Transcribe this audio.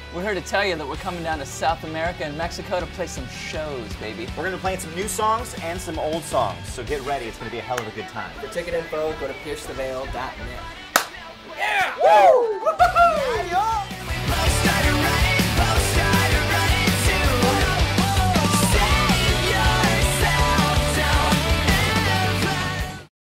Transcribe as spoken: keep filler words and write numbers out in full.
We're here to tell you that we're coming down to South America and Mexico to play some shows, baby. We're going to be playing some new songs and some old songs, so get ready. It's going to be a hell of a good time. For ticket info, go to pierce the veil dot net. Yeah! Woo! Woo-hoo-hoo!